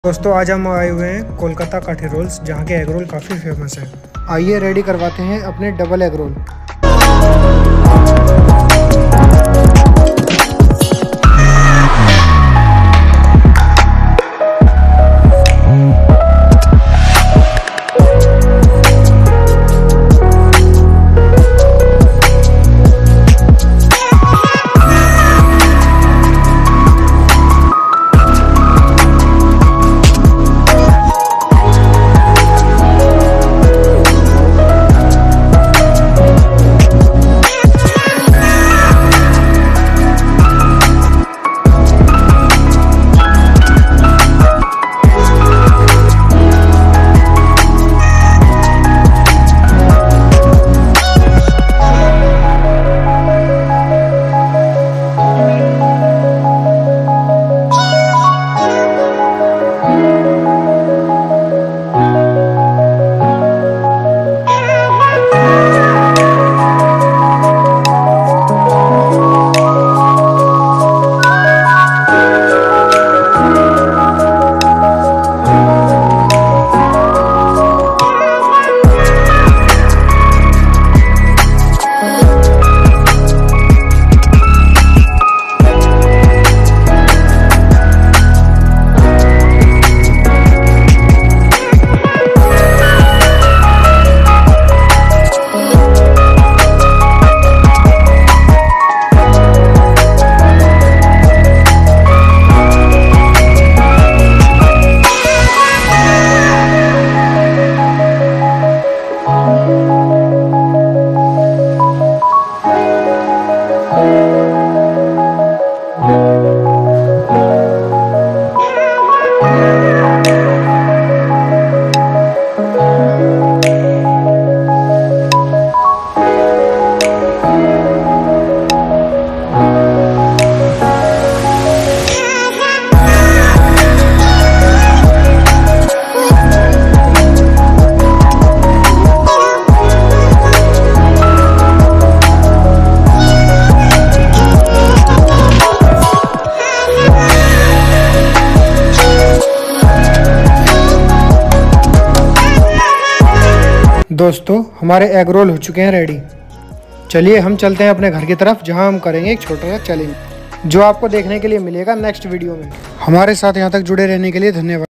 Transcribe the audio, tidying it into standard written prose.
दोस्तों आज हम आए हुए हैं कोलकाता काठी रोल्स, जहाँ के एग रोल काफ़ी फेमस है। आइए रेडी करवाते हैं अपने डबल एग रोल। दोस्तों हमारे एग रोल हो चुके हैं रेडी। चलिए हम चलते हैं अपने घर की तरफ, जहां हम करेंगे एक छोटा सा चैलेंज, जो आपको देखने के लिए मिलेगा नेक्स्ट वीडियो में। हमारे साथ यहां तक जुड़े रहने के लिए धन्यवाद।